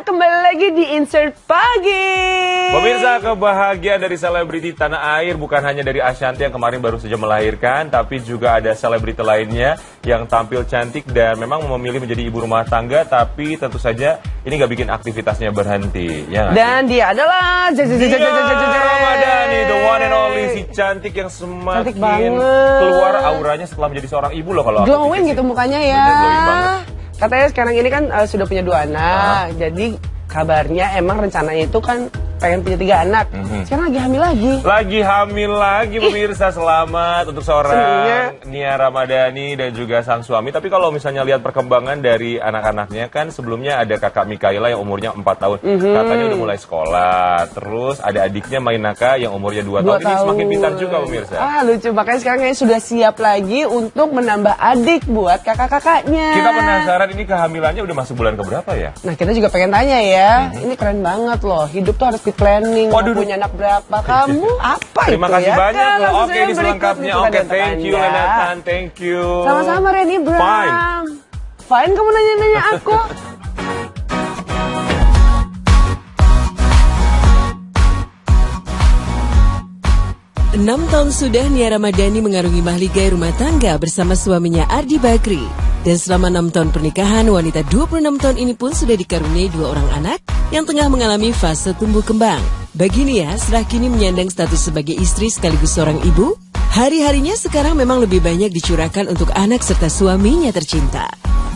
kembali lagi di Insert Pagi. Pemirsa, kebahagiaan dari selebriti tanah air bukan hanya dari Ashanty yang kemarin baru saja melahirkan, tapi juga ada selebriti lainnya yang tampil cantik dan memang memilih menjadi ibu rumah tangga, tapi tentu saja ini nggak bikin aktivitasnya berhenti. Ya, dan dia adalah Ramadhani, the one and only, si cantik yang semakin keluar auranya setelah menjadi seorang ibu loh. Kalau glowing gitu mukanya ya. Bener, glowing banget. Katanya sekarang ini kan sudah punya 2 anak, jadi kabarnya emang rencananya itu kan pengen punya 3 anak. Sekarang lagi hamil lagi. Lagi hamil lagi, pemirsa. Selamat untuk seorang Nia Ramadhani dan juga sang suami. Tapi kalau misalnya lihat perkembangan dari anak-anaknya, kan sebelumnya ada kakak Mikaela yang umurnya 4 tahun. Katanya udah mulai sekolah. Terus ada adiknya Mainaka yang umurnya 2 tahun. Ini semakin pintar juga, pemirsa. Lucu. Makanya sekarang kayaknya sudah siap lagi untuk menambah adik buat kakak-kakaknya. Kita penasaran ini kehamilannya udah masuk bulan keberapa ya? Nah, kita juga pengen tanya ya. Ini keren banget loh. Hidup tuh harus di planning. Mau punya anak berapa? Kamu apa itu ya? Terima kasih banyak loh. Oke, di selengkapnya. Oke, thank you Lenatan. Thank you. Sama-sama Reni Bram. Fine kamu nanya-nanya aku. Enam tahun sudah Nia Ramadhani mengarungi mahligai rumah tangga bersama suaminya Ardi Bakri. Dan selama 6 tahun pernikahan, wanita 26 tahun ini pun sudah dikaruniai 2 orang anak yang tengah mengalami fase tumbuh kembang. Bagi Nia, setelah kini menyandang status sebagai istri sekaligus seorang ibu, hari-harinya sekarang memang lebih banyak dicurahkan untuk anak serta suaminya tercinta.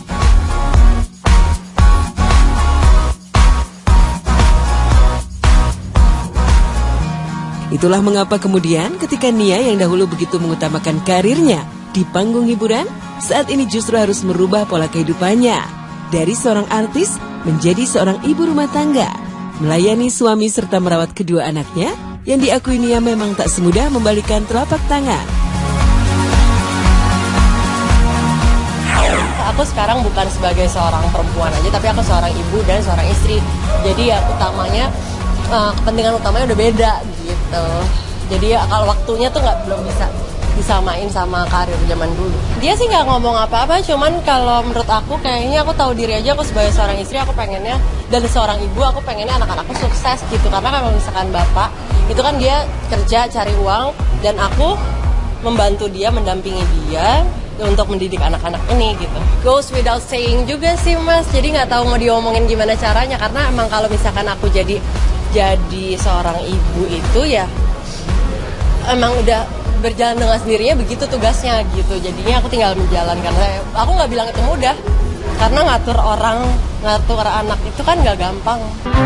Itulah mengapa kemudian ketika Nia yang dahulu begitu mengutamakan karirnya di panggung hiburan, saat ini justru harus merubah pola kehidupannya. Dari seorang artis menjadi seorang ibu rumah tangga, melayani suami serta merawat kedua anaknya, yang diakui Nia memang tak semudah membalikan telapak tangan. Aku sekarang bukan sebagai seorang perempuan aja, tapi aku seorang ibu dan seorang istri. Jadi ya utamanya, kepentingan utamanya udah beda gitu. Jadi ya kalau waktunya tuh belum bisa disamain sama karir zaman dulu. Dia sih nggak ngomong apa-apa, cuman kalau menurut aku kayaknya aku tahu diri aja, aku sebagai seorang istri aku pengennya, dan seorang ibu aku pengennya anak-anakku sukses gitu. Karena kalau misalkan bapak itu kan dia kerja cari uang, dan aku membantu dia, mendampingi dia untuk mendidik anak-anak ini gitu. Goes without saying juga sih Mas, jadi nggak tahu mau diomongin gimana caranya, karena emang kalau misalkan aku jadi seorang ibu itu ya emang udah berjalan dengan sendirinya, begitu tugasnya gitu. Jadinya aku tinggal menjalankan. Aku nggak bilang itu mudah, karena ngatur anak itu kan nggak gampang.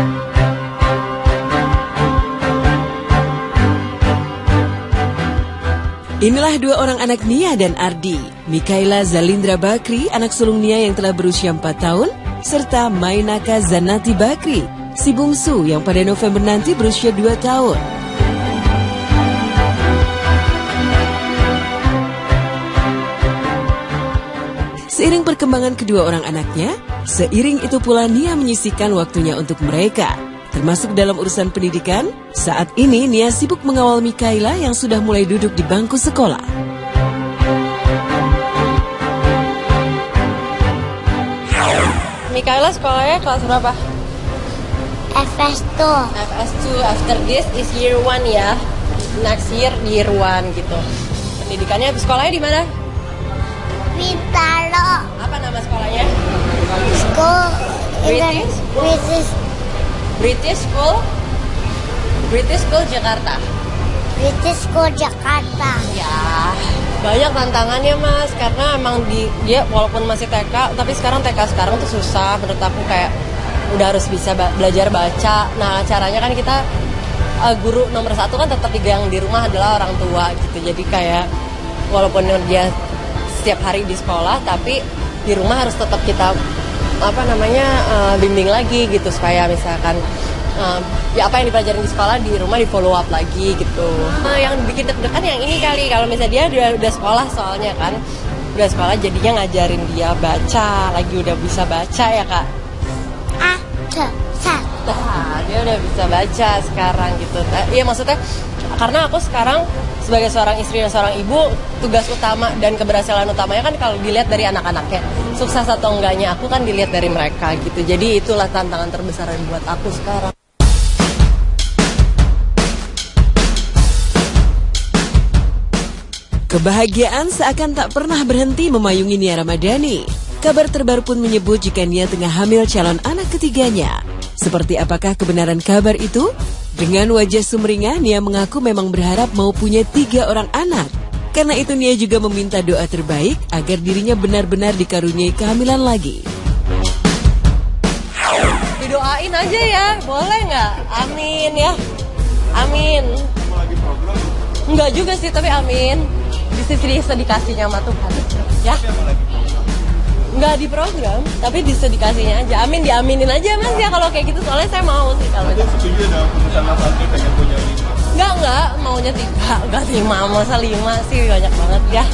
Inilah 2 orang anak Nia dan Ardi. Mikaela Zalindra Bakri, anak sulung Nia yang telah berusia 4 tahun, serta Mainaka Zanati Bakri, si bungsu yang pada November nanti berusia 2 tahun. Seiring perkembangan kedua orang anaknya, seiring itu pula Nia menyisihkan waktunya untuk mereka. Termasuk dalam urusan pendidikan, saat ini Nia sibuk mengawal Mikaela yang sudah mulai duduk di bangku sekolah. Mikaela sekolahnya kelas berapa? FS2. FS2, after this is year 1 ya. Next year 1 gitu. Pendidikannya, sekolahnya di mana? Bintaro. Apa nama sekolahnya? School. British School. British School Jakarta. British School Jakarta. Ya, banyak tantangannya Mas, karena emang dia walaupun masih TK, tapi sekarang TK sekarang tuh susah menurut aku, kayak udah harus bisa belajar baca. Nah, caranya kan kita guru nomor 1 kan tetap yang di rumah adalah orang tua gitu. Jadi kayak walaupun dia setiap hari di sekolah, tapi di rumah harus tetap kita bimbing lagi gitu, supaya misalkan ya apa yang dipelajarin di sekolah di rumah di follow up lagi gitu. Yang bikin deg-degan yang ini kali, kalau misalnya dia udah sekolah, soalnya kan udah sekolah jadinya ngajarin dia baca lagi, udah bisa baca ya Kak. Ada. Nah, dia udah bisa baca sekarang gitu. Iya maksudnya karena aku sekarang sebagai seorang istri dan seorang ibu, tugas utama dan keberhasilan utamanya kan kalau dilihat dari anak-anaknya. Sukses atau enggaknya aku kan dilihat dari mereka gitu. Jadi itulah tantangan terbesar buat aku sekarang. Kebahagiaan seakan tak pernah berhenti memayungi Nia Ramadhani. Kabar terbaru pun menyebut jika Nia tengah hamil calon anak ketiganya. Seperti apakah kebenaran kabar itu? Dengan wajah sumringah, Nia mengaku memang berharap mau punya 3 orang anak. Karena itu Nia juga meminta doa terbaik agar dirinya benar-benar dikaruniai kehamilan lagi. Didoain aja ya, boleh nggak? Amin ya, amin. Enggak juga sih, tapi amin. Dikasihnya sama Tuhan, ya. Nggak di program, tapi dikasihnya aja. Amin, diaminin aja mas ya kalau kayak gitu. Soalnya saya mau sih kalau itu. Setuju dengan keputusan Mas Andri pengen punya 5? Enggak, maunya 3, enggak 5, masa 5 sih banyak banget ya.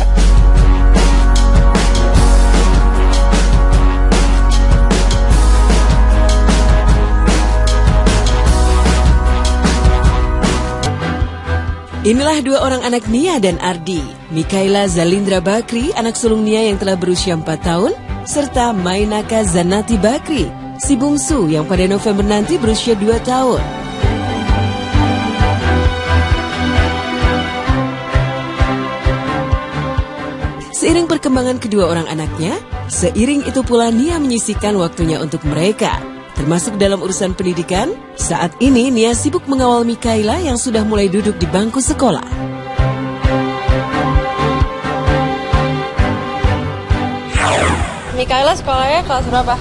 Inilah 2 orang anak Nia dan Ardi, Mikaela Zalindra Bakri, anak sulung Nia yang telah berusia 4 tahun, serta Mainaka Zanati Bakri, si bungsu yang pada November nanti berusia 2 tahun. Seiring perkembangan kedua orang anaknya, seiring itu pula Nia menyisihkan waktunya untuk mereka. Termasuk dalam urusan pendidikan, saat ini Nia sibuk mengawal Mikaela yang sudah mulai duduk di bangku sekolah. Mikaela sekolahnya kelas berapa?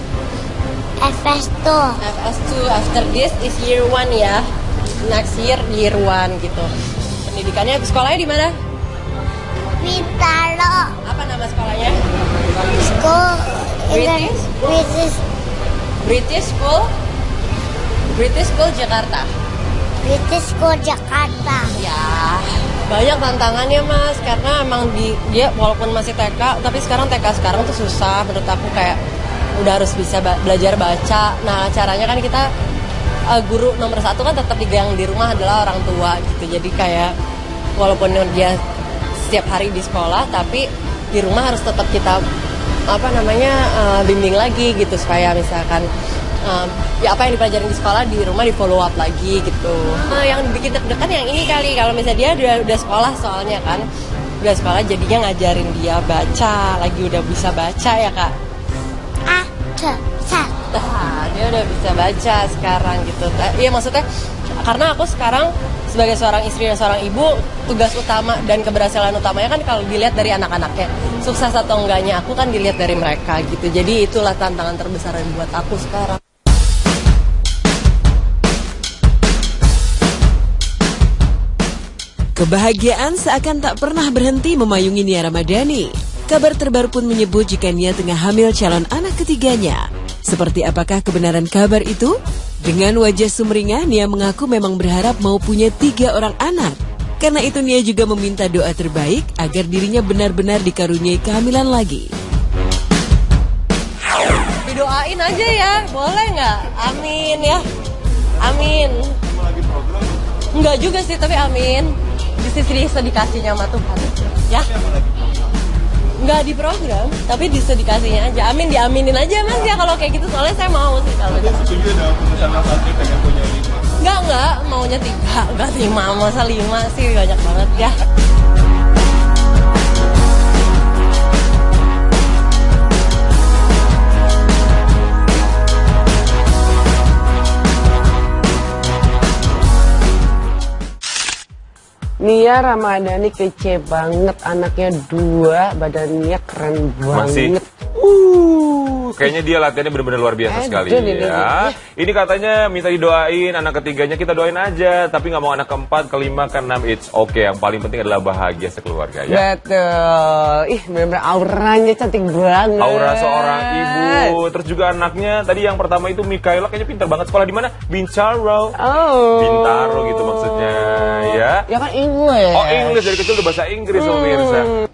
FS2. FS2, after this is year 1 ya. Next year 1 gitu. Pendidikannya, sekolahnya di mana? Bintaro. Apa nama sekolahnya? School. British School? British School Jakarta. British School Jakarta. Ya, banyak tantangannya mas, karena emang dia walaupun masih TK, tapi sekarang TK sekarang tuh susah menurut aku, kayak udah harus bisa belajar baca. Nah caranya kan kita guru nomor 1 kan tetap yang di rumah adalah orang tua gitu. Jadi kayak walaupun dia setiap hari di sekolah, tapi di rumah harus tetap kita bimbing lagi gitu, supaya misalkan ya apa yang dipelajarin di sekolah di rumah di follow up lagi gitu. Yang bikin deg-degan yang ini kali, kalau misalnya dia udah sekolah, soalnya kan udah sekolah jadinya ngajarin dia baca lagi, udah bisa baca ya kak. Dia udah bisa baca sekarang gitu. Iya maksudnya karena aku sekarang sebagai seorang istri dan seorang ibu, tugas utama dan keberhasilan utamanya kan kalau dilihat dari anak-anaknya. Sukses atau enggaknya aku kan dilihat dari mereka gitu. Jadi itulah tantangan terbesar buat aku sekarang. Kebahagiaan seakan tak pernah berhenti memayungi Nia Ramadhani. Kabar terbaru pun menyebut jika Nia tengah hamil calon anak ketiganya. Seperti apakah kebenaran kabar itu? Dengan wajah sumringah, Nia mengaku memang berharap mau punya 3 orang anak. Karena itu Nia juga meminta doa terbaik agar dirinya benar-benar dikaruniai kehamilan lagi. Didoain aja ya, boleh nggak? Amin ya, amin. Enggak juga sih, tapi amin. Dikasihnya sama Tuhan, ya. Nggak di program, tapi dikasihnya aja. Amin, diaminin aja mas ya kalau kayak gitu. Soalnya saya mau sih kalau itu. Setuju dengan keputusan Mas Andri pengen punya 5? Enggak, maunya 3, enggak 5, masa 5 sih banyak banget ya. Nia Ramadhani kece banget, anaknya 2, badannya keren banget. Kayaknya dia latihannya benar-benar luar biasa sekali ya. Ini katanya minta didoain anak ketiganya, kita doain aja. Tapi nggak mau anak keempat, kelima, keenam, it's okay. Yang paling penting adalah bahagia sekeluarga ya. Betul. Ih, benar-benar auranya cantik banget. Aura seorang ibu. Terus juga anaknya, tadi yang pertama itu Mikaela kayaknya pintar banget. Sekolah di mana? Bintaro. Oh. Bintaro gitu maksudnya ya. Ya kan English. Oh English, dari kecil udah bahasa Inggris pemirsa.